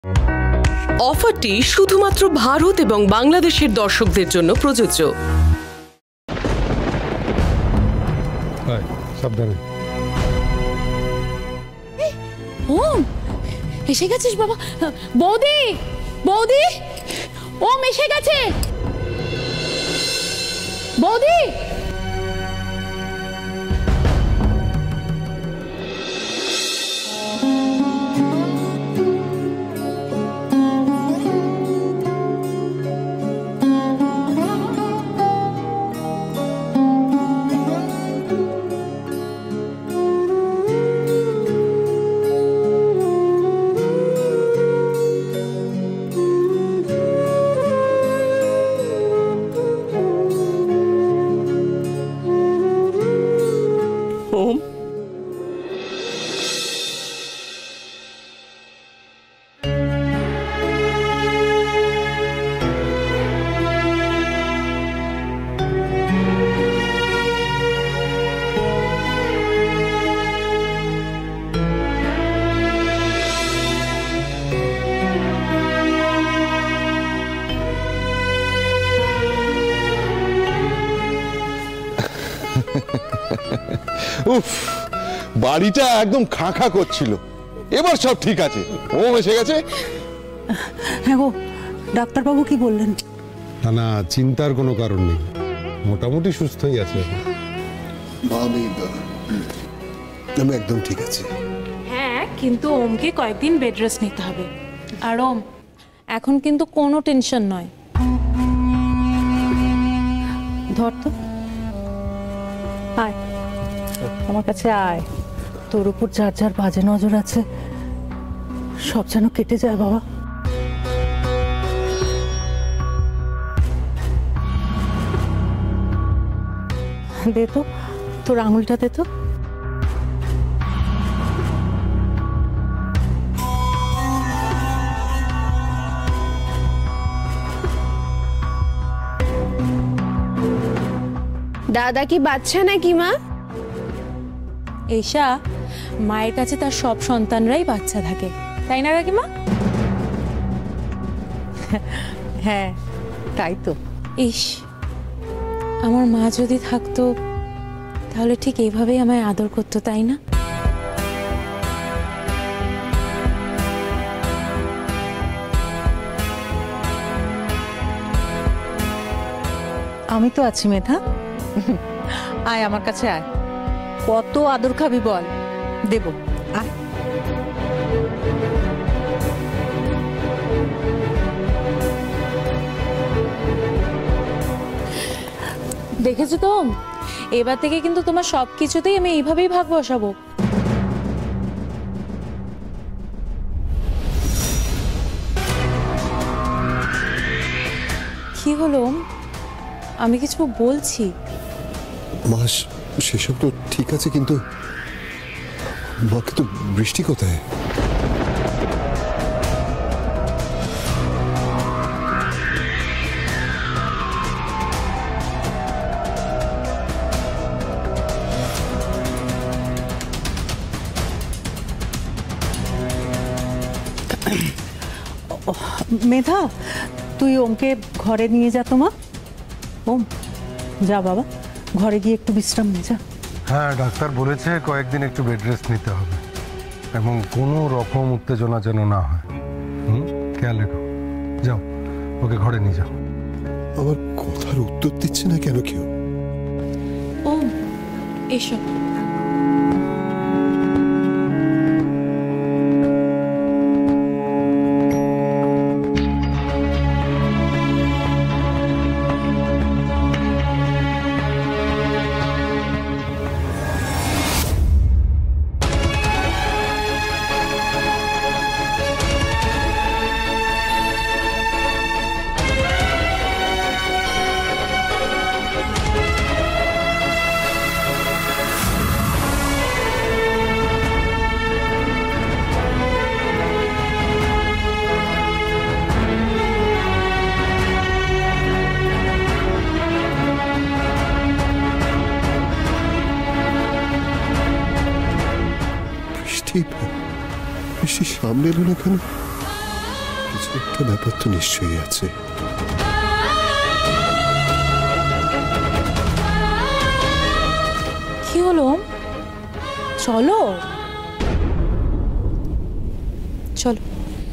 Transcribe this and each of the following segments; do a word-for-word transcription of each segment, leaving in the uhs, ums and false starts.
অফারটি শুধুমাত্র ভারত এবং বাংলাদেশের দর্শকদের জন্য প্রযোজ্য। সাবধানে। ওম এসে গেছিস বাবা? বৌদি, বৌদি, ওম এসে গেছে। বৌদি, উফ, বাড়িটা একদম খাঁ খাঁ করছিল, এবার সব ঠিক আছে। ওম এসে গেছে। হ্যাঁ গো, ডাক্তারবাবু কি বললেন? না না, চিন্তার কোনো কারণ নেই, মোটামুটি সুস্থই আছে। আমি আমি একদম ঠিক আছি। হ্যাঁ, কিন্তু ওমকে কয়েকদিন বেড রেস্ট নিতে হবে। আর ওম, এখন কিন্তু কোনো টেনশন নয়। ধর তো, আয় আমার কাছে আয়। তোর উপর যার যার বাজে নজর আছে সব যেন কেটে যায় বাবা। দে তো তোর আঙুলটা দে তো। দাদা কি বাচ্চা নাকি মা? এইশা, মায়ের কাছে তার সব সন্তানরাই বাচ্চা থাকে, তাই না কাকিমা? হ্যাঁ তাই তো। ইস, আমার মা যদি থাকতো তাহলে ঠিক এইভাবেই আমায় আদর করতো, তাই না? আমি তো আছি মেধা, আয় আমার কাছে আয়। কত আদর খাবি বল, দেব, আয়। দেখেছো তো, এবার থেকে কিন্তু তোমার সবকিছুতেই আমি এইভাবেই ভাগ বসাবো। কি হলো, আমি কিছু বলছি? মাস সেসব তো ঠিক আছে, কিন্তু মা, কিন্তু বৃষ্টি কোথায়? মেধা, তুই ওমকে ঘরে নিয়ে যা তো মা। ওম যা বাবা, ঘরে গিয়ে একটু বিশ্রাম নে যা। হ্যাঁ, ডাক্তার বলেছে কয়েকদিন একটু বেড রেস্ট নিতে হবে এবং কোনো রকম উত্তেজনা যেন না হয়। হুম, খেয়াল রেখো। যাও, ওকে ঘরে নিয়ে যাও। আমার কথার উত্তর দিচ্ছে না কেন কেউ? ওম এসো। বৃষ্টি বৃষ্টি সামনে এলো না কেন? কিছু একটা ব্যাপার তো নিশ্চয়ই আছে। কি হলো? চলো চলো।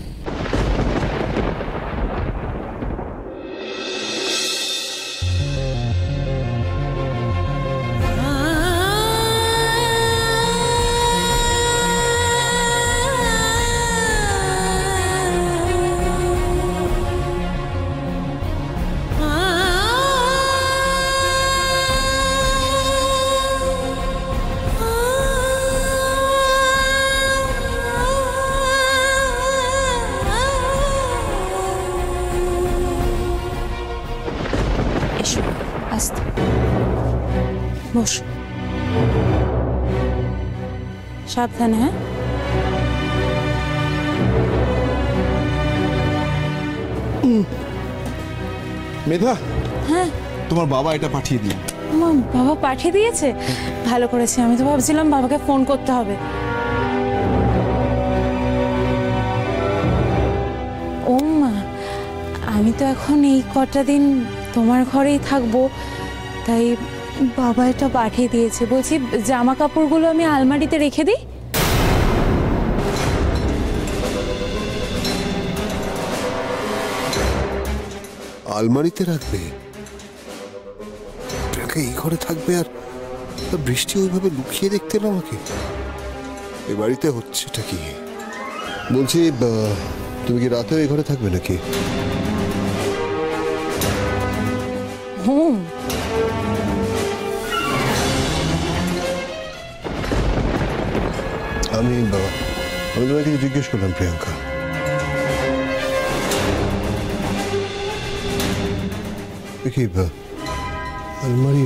আস্তে বস, সাবধানে। হ্যাঁ মেধা, হ্যাঁ তোমার বাবা এটা পাঠিয়ে দিন। মা, বাবা পাঠিয়ে দিয়েছে? ভালো করেছে, আমি তো ভাবছিলাম বাবাকে ফোন করতে হবে। ও মা, আমি তো এখন এই কটা দিন তোমার ঘরেই থাকবো, তাই বাবা এটা পাঠিয়ে দিয়েছে। বলছি জামা কাপড়গুলো আমি আলমারিতে রেখে দিই। আলমারিতে রাখবে? এই ঘরে থাকবে আর বৃষ্টি ওইভাবে লুকিয়ে দেখতে না আমাকে? এ বাড়িতে হচ্ছেটা কি? বলছি তুমি কি রাতেও এই ঘরে থাকবে নাকি? হুম, আমি বাবা আমি তোমাকে জিজ্ঞেস করলাম প্রিয়াঙ্কা। কি আলমারি?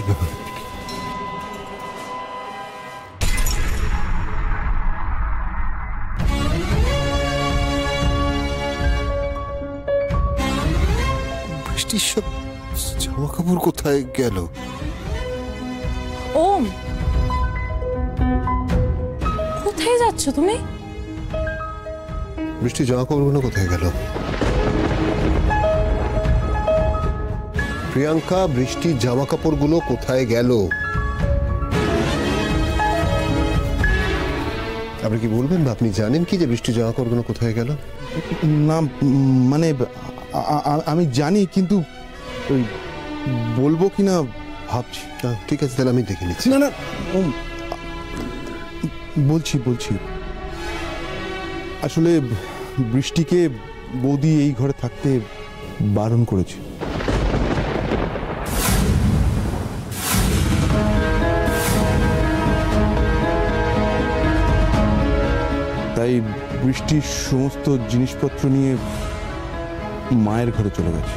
বৃষ্টির সব জামা কাপড় কোথায় গেল? ওম, কোথায় যাচ্ছ তুমি? বৃষ্টির জামা কাপড়গুলো কোথায় গেল? প্রিয়াঙ্কা, বৃষ্টির জামা কাপড়গুলো কোথায় গেল? আপনি কি বলবেন বা আপনি জানেন কি যে বৃষ্টির জামা কাপড়গুলো কোথায় গেল? না মানে আমি জানি, কিন্তু ওই বলবো কিনা ভাবছি। ঠিক আছে, তাহলে আমি দেখে নিচ্ছি। না না বলছি বলছি আসলে বৃষ্টিকে বৌদি এই ঘরে থাকতে বারণ করেছে। তাই বৃষ্টির সমস্ত জিনিসপত্র নিয়ে মায়ের ঘরে চলে গেছে।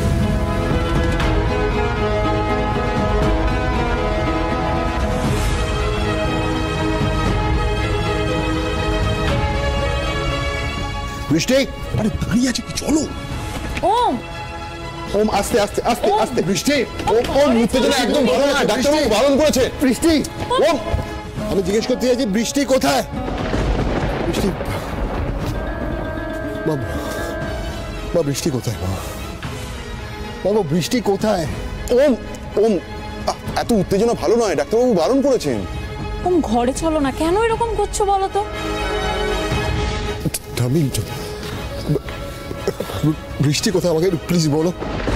বৃষ্টি, আরে দাঁড়িয়ে আছে কি? চলো। ওম, ওম আস্তে আস্তে আস্তে আস্তে। বৃষ্টি, ওম ওম উত্তেজনা একদম ভালো না, ডাক্তারবাবু বারণ করেছে। বৃষ্টি, ওম আমি জিজ্ঞেস করতে চাইছি বৃষ্টি কোথায়? বৃষ্টি, বাবা বা বৃষ্টি কোথায়? বাবা বাবা বৃষ্টি কোথায়? ওম ওম এত উত্তেজনা ভালো নয়, ডাক্তারবাবু বারণ করেছেন। ওম ঘরে চলো না, কেন এরকম করছো বলো তো? আমি বৃষ্টি কোথায় আমাকে প্লিজ বলো।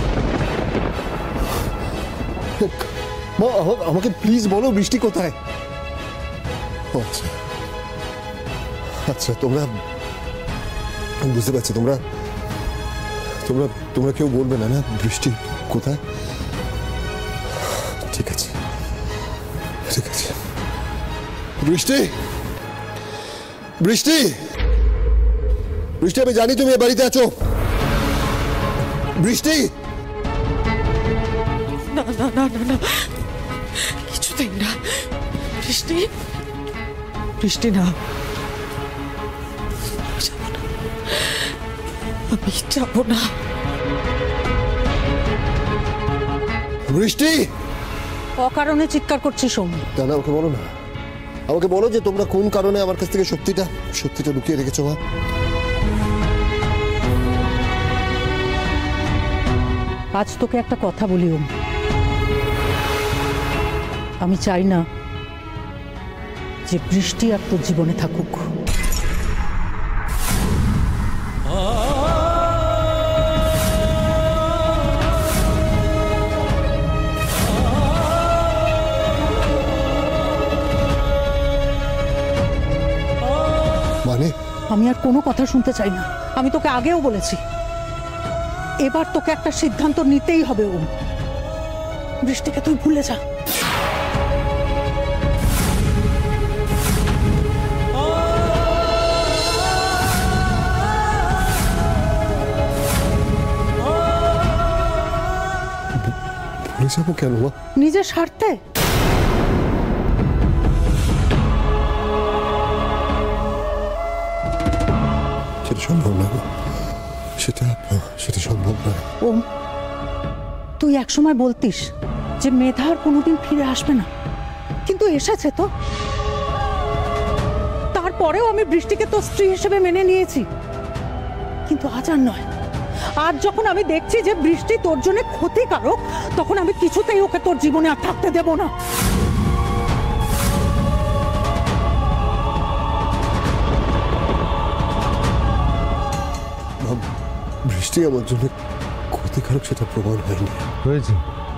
মা আমাকে প্লিজ বলো বৃষ্টি কোথায়? আচ্ছা আচ্ছা তোমরা বুঝতে পারছি, তোমরা তোমরা তোমরা কেউ বলবে না না বৃষ্টি কোথায়? ঠিক আছে ঠিক আছে। বৃষ্টি, বৃষ্টি, বৃষ্টি, আমি জানি তুমি এ বাড়িতে আছো। বৃষ্টি, না না না না না, কিছুতেই না। বৃষ্টি, বৃষ্টি না, যাব না, আমি যাব না। বৃষ্টি, অকারণে চিৎকার করছিস সোম। না না আমাকে বলো না, আমাকে বলো যে তোমরা কোন কারণে আমার কাছ থেকে সত্যিটা সত্যিটা লুকিয়ে রেখেছো। মা আজ তোকে একটা কথা বলি ওম, আমি চাই না যে বৃষ্টি আর তোর জীবনে থাকুক। মানে আমি আর কোনো কথা শুনতে চাই না। আমি তোকে আগেও বলেছি, এবার তোকে একটা সিদ্ধান্ত নিতেই হবে ওম। বৃষ্টিকে তুই ভুলে যা। ভুলে যাবো কেন মা? নিজের স্বার্থে। সেটা সম্ভব না গো, সেটা সেটা সম্ভব না। ওম, তুই একসময় বলতিস যে মেধা আর কোনোদিন ফিরে আসবে না, কিন্তু এসেছে তো। তারপরেও আমি বৃষ্টিকে তোর স্ত্রী হিসেবে মেনে নিয়েছি, কিন্তু আজ আর নয়। আজ যখন আমি দেখছি যে বৃষ্টি তোর জন্য ক্ষতিকারক, তখন আমি কিছুতেই ওকে তোর জীবনে আর থাকতে দেব না। বৃষ্টি আমার জন্য ক্ষতিকারক সেটা প্রমাণ হয়নি। হয়েছে।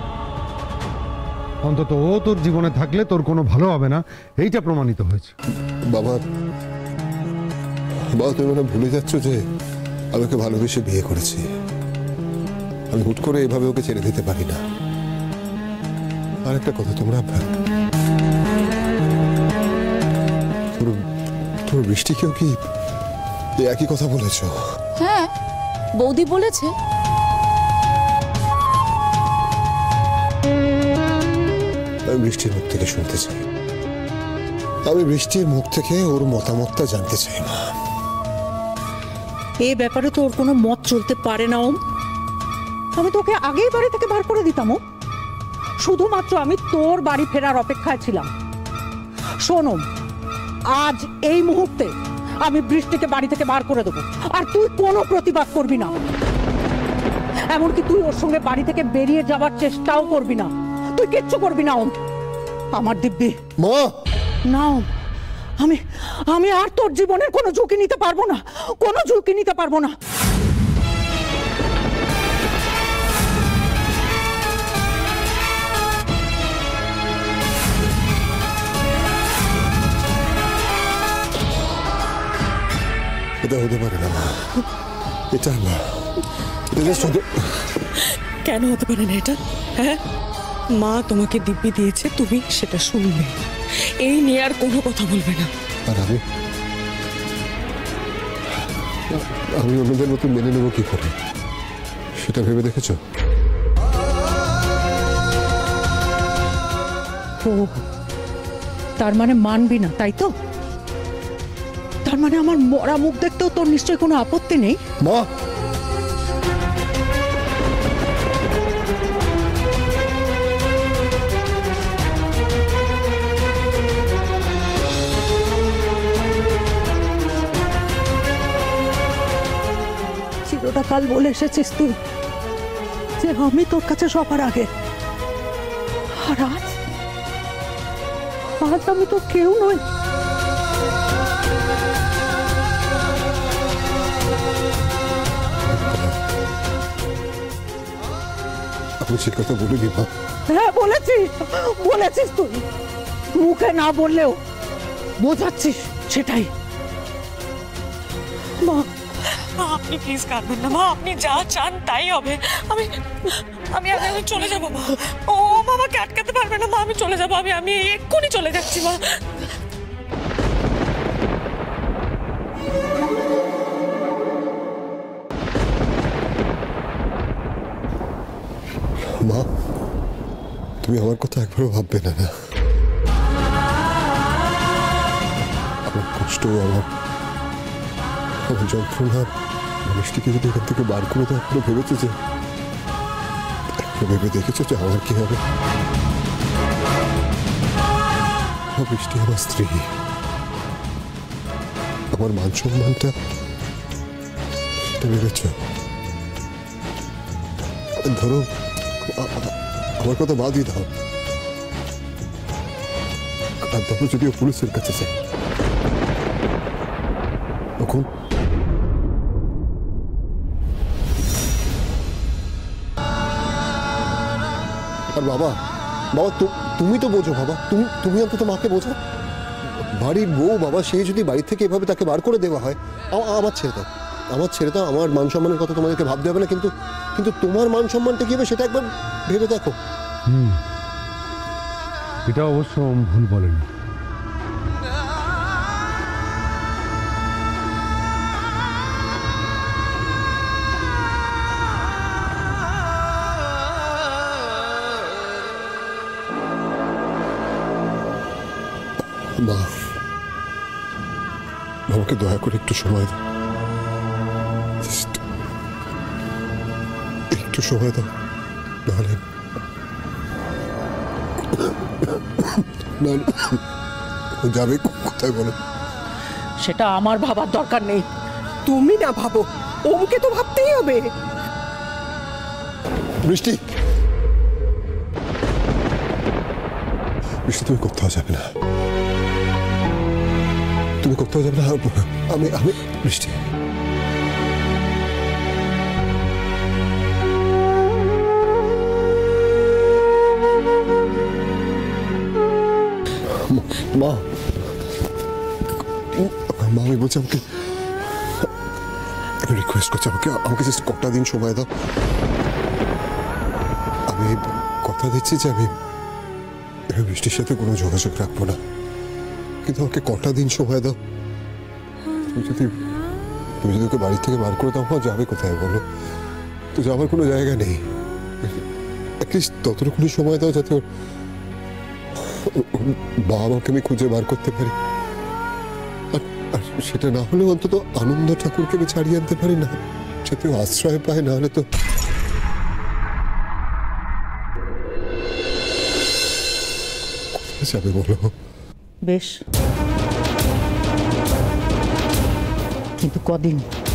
অন্তত ও তোর জীবনে থাকলে তোর কোনো ভালো হবে না, এইটা প্রমাণিত হয়েছে। বাবা বাবা তুমি মানে ভুলে যাচ্ছ যে আমি ওকে ভালোবেসে বিয়ে করেছি। আমি হুট করে এভাবে ওকে ছেড়ে দিতে পারি না। আর একটা কথা, তোমরা তোর বৃষ্টিকেও কি এই একই কথা বলেছ? হ্যাঁ, বৌদি বলেছে। আমি বৃষ্টির মুখ থেকে শুনতে চাই। আমি বৃষ্টির মুখ থেকে ওর মতামতটা জানতে চাই মা। এ ব্যাপারে তো ওর কোনো মত চলতে পারে না ওম। আমি তোকে আগেই বাড়ি থেকে বার করে দিতাম ওম, শুধুমাত্র আমি তোর বাড়ি ফেরার অপেক্ষায় ছিলাম। শোন ওম, আজ এই মুহূর্তে আমি বৃষ্টিকে বাড়ি থেকে বার করে দেবো, আর তুই কোনো প্রতিবাদ করবি না। এমনকি তুই ওর সঙ্গে বাড়ি থেকে বেরিয়ে যাওয়ার চেষ্টাও করবি না। তুই কিচ্ছু করবি না ওম, আমার দিব্যি। মা না ওম, আমি আমি আর তোর জীবনের কোনো ঝুঁকি নিতে পারবো না, কোনো ঝুঁকি নিতে পারবো না। এটা হতে পারে না মা, এটা না, এটা শুধু। কেন হতে পারে না এটা? হ্যাঁ, মা তোমাকে দিব্যি দিয়েছে, তুমি সেটা শুনবে, এই নিয়ে আর কোনো কথা বলবে না। আর আমি আমি অন্যদের মতো মেনে নেবো কি করে, সেটা ভেবে দেখেছো? ও, তার মানে মানবি না, তাই তো? তার মানে আমার মরা মুখ দেখতেও তোর নিশ্চয়ই কোনো আপত্তি নেই? মা চিরটা কাল বলে এসেছিস তুই যে আমি তোর কাছে সবার আগে, আর আজ আজ আমি তো কেউ নই। আমি সে কথা বলিনি মা। হ্যাঁ বলেছিস, বলেছিস তুই, মুখে না বললেও বোঝাচ্ছিস সেটাই। মা মা, আপনি প্লিজ কাঁদবেন না মা, আপনি যা চান তাই হবে। আমি আমি আগে আমি চলে যাবো মা। ও মামাকে আটকাতে পারবে না মা, আমি চলে যাবো, আমি আমি এক্ষুনি চলে যাচ্ছি মা। মা তুমি আমার কথা একবারও ভাববে না না? আমার কষ্ট, আমার আমার যন্ত্রণা, মানুষটিকে যদি এখান থেকে বার করে দেয়, একবারও ভেবেছো যে একবার ভেবে দেখেছো যে আমার কি হবে? বৃষ্টি আমার স্ত্রী, আমার মান সম্মানটা সেটা ভেবেছ? ধরো আ- আ- আমার কথা বাদই দাও, আর ধরো যদিও পুলিশের কাছে যাই, তখন আর বাবা বাবা তু- তুমি তো বোঝো বাবা, তুমি তুমি অন্তত মাকে বোঝো। বাড়ির বউ বাবা, সে যদি বাড়ি থেকে এভাবে তাকে বার করে দেওয়া হয়, আ- আমার ছেড়ে দাও, আমার ছেড়ে দাও। আমার মান সম্মানের কথা তোমাদেরকে ভাবতে হবে না, কিন্তু কিন্তু তোমার মান সম্মানটা কি হবে সেটা একবার ভেবে দেখো। হুম, এটা অবশ্য ওম ভুল বলেনি। মা, আমাকে দয়া করে একটু সময় দাও, Just একটু সময় দাও, নাহলে নাহলে ও যাবে কোথায় বলো? সেটা আমার ভাবার দরকার নেই, তুমি না ভাবো, ওমকে তো ভাবতেই হবে। বৃষ্টি, বৃষ্টি তুমি কোথাও যাবে না, তুমি কোথাও যাবে না। আমি আমি বৃষ্টি, মা, মা আমি বলছি আমাকে, আমি রিকোয়েস্ট করছি আমাকে আমাকে জাস্ট কটা দিন সময় দাও। আমি কথা দিচ্ছি যে আমি আমি বৃষ্টির সাথে কোনো যোগাযোগ রাখবো না, কিন্তু আমাকে কটা দিন সময় দাও। তুমি যদি তুমি যদি ওকে বাড়ি থেকে বার করে দাও, যাবে কোথায় বলো? তো যাওয়ার কোনো জায়গা নেই, অ্যাটলিস্ট ততটুকুনি সময় দাও যাতে ওর বাবা মাকে আমি খুঁজে বার করতে পারি। আর আর সেটা না হলেও অন্তত আনন্দ ঠাকুরকে আমি ছাড়িয়ে আনতে পারি না, যাতে ও আশ্রয় পায়, না হলে তো কোথায় যাবে বলো? বেশ, কিন্তু কদিন?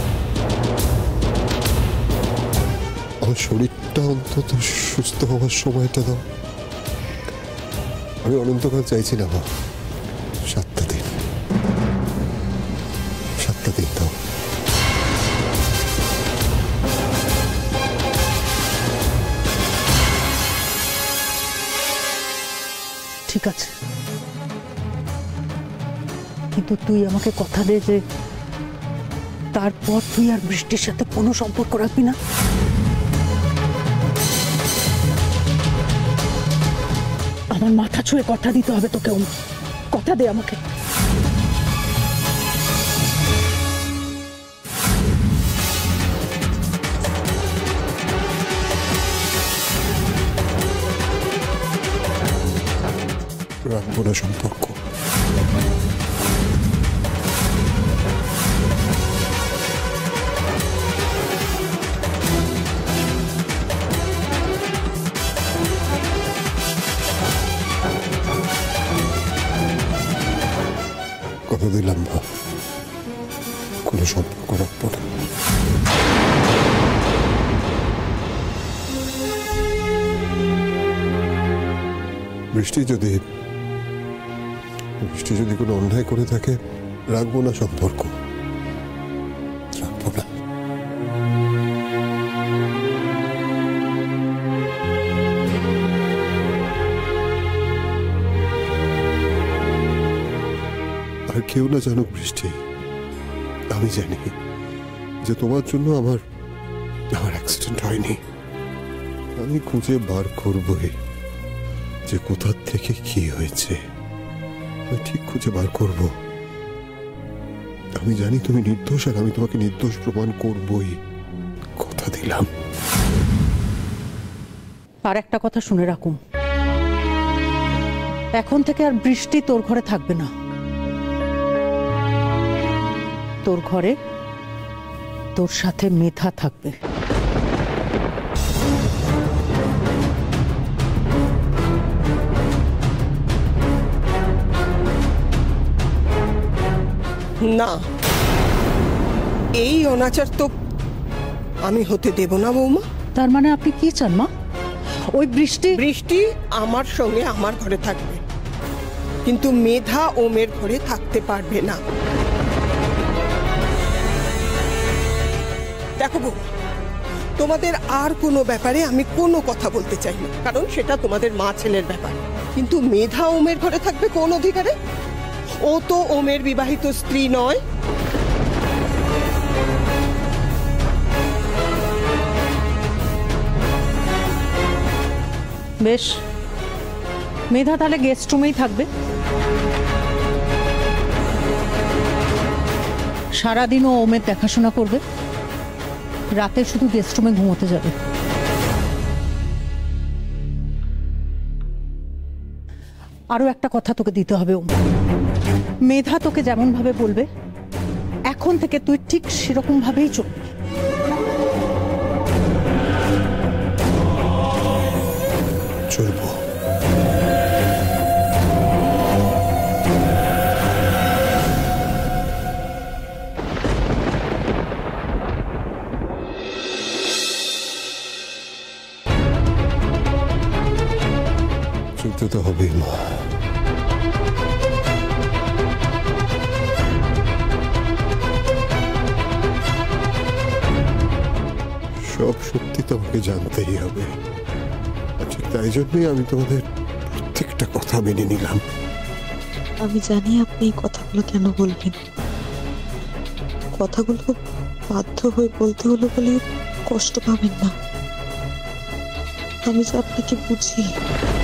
আমার শরীরটা অন্তত সুস্থ হওয়ার সময়টা দাও। আমি অনন্তকাল চাইছি না মা, সাতটা দিন, সাতটা দিন দাও। ঠিক আছে, কিন্তু তুই আমাকে কথা দে যে তারপর তুই আর বৃষ্টির সাথে কোনো সম্পর্ক রাখবি না। আমার মাথা ছুঁয়ে কথা দিতে হবে তোকে, ওম, কথা দে আমাকে। রাখবো না সম্পর্ক। কথা দিলাম না, কোনো সম্পর্ক রাখবো না। বৃষ্টি যদি বৃষ্টি যদি কোনো অন্যায় করে থাকে, রাখবো না সম্পর্ক, রাখবো না। আর কেউ না জানুক বৃষ্টি, আমি জানি যে তোমার জন্য আমার আমার অ্যাক্সিডেন্ট হয়নি। আমি খুঁজে বার করবই যে কোথা থেকে কি হয়েছে, আমি ঠিক খুঁজে বার করব। আমি জানি তুমি নির্দোষ, আর আমি তোমাকে নির্দোষ প্রমাণ করবই, কথা দিলাম। আর একটা কথা শুনে রাখুন, এখন থেকে আর বৃষ্টি তোর ঘরে থাকবে না। তোর ঘরে তোর সাথে মেধা থাকবে। না, এই অনাচার তো আমি হতে দেব না বৌমা। তার মানে আপনি কি চান মা? ওই বৃষ্টি বৃষ্টি আমার সঙ্গে আমার ঘরে থাকবে, কিন্তু মেধা ওমের ঘরে থাকতে পারবে না। দেখো বউ, তোমাদের আর কোনো ব্যাপারে আমি কোনো কথা বলতে চাই না, কারণ সেটা তোমাদের মা ছেলের ব্যাপার। কিন্তু মেধা ওমের ঘরে থাকবে কোন অধিকারে? ও তো ওমের বিবাহিত স্ত্রী নয়। বেশ, মেধা তাহলে গেস্ট রুমেই থাকবে। সারাদিনও ওমের দেখাশোনা করবে, রাতে শুধু গেস্ট রুমে ঘুমোতে যাবে। আরো একটা কথা তোকে দিতে হবে ওম, মেধা তোকে যেমন ভাবে বলবে এখন থেকে তুই ঠিক সেরকম ভাবেই চলবি। চলবো। চলতে তো হবেই মা। সব সত্যি তোমাকে জানতেই হবে, আচ্ছা তাই জন্যই আমি তোমাদের প্রত্যেকটা কথা মেনে নিলাম। আমি জানি আপনি এই কথাগুলো কেন বলবেন, কথাগুলো বাধ্য হয়ে বলতে হলো বলে কষ্ট পাবেন না। আমি যে আপনাকে বুঝি।